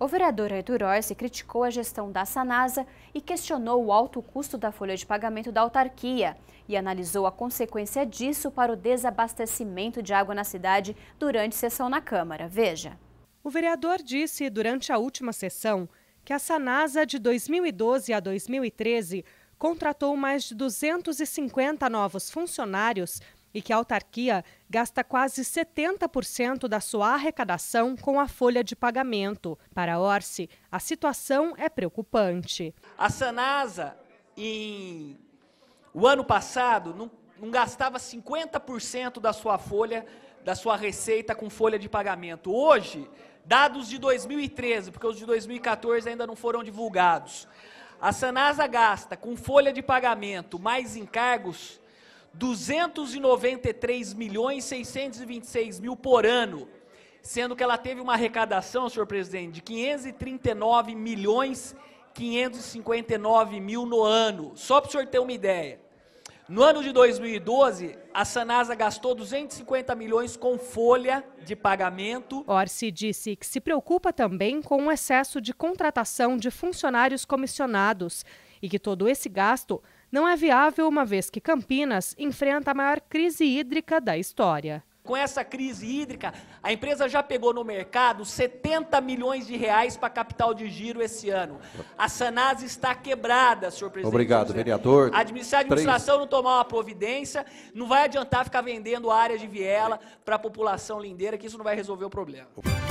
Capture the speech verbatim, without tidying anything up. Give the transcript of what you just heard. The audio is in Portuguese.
O vereador Arthur Orsi criticou a gestão da Sanasa e questionou o alto custo da folha de pagamento da autarquia e analisou a consequência disso para o desabastecimento de água na cidade durante sessão na Câmara. Veja. O vereador disse durante a última sessão que a Sanasa de dois mil e doze a dois mil e treze contratou mais de duzentos e cinquenta novos funcionários e que a autarquia gasta quase setenta por cento da sua arrecadação com a folha de pagamento. Para Orsi, a situação é preocupante. A Sanasa, em... o ano passado, não, não gastava cinquenta por cento da sua folha, da sua receita com folha de pagamento. Hoje, dados de dois mil e treze, porque os de dois mil e quatorze ainda não foram divulgados, a Sanasa gasta com folha de pagamento mais encargos duzentos e noventa e três milhões seiscentos e vinte e seis mil por ano, sendo que ela teve uma arrecadação, senhor presidente, de quinhentos e trinta e nove milhões quinhentos e cinquenta e nove mil no ano. Só para o senhor ter uma ideia. No ano de dois mil e doze, a Sanasa gastou duzentos e cinquenta milhões com folha de pagamento. Orsi disse que se preocupa também com o excesso de contratação de funcionários comissionados e que todo esse gasto não é viável, uma vez que Campinas enfrenta a maior crise hídrica da história. Com essa crise hídrica, a empresa já pegou no mercado setenta milhões de reais para capital de giro esse ano. A Sanasa está quebrada, senhor presidente. Obrigado, vereador. A administração não tomar uma providência, não vai adiantar ficar vendendo área de viela para a população lindeira, que isso não vai resolver o problema.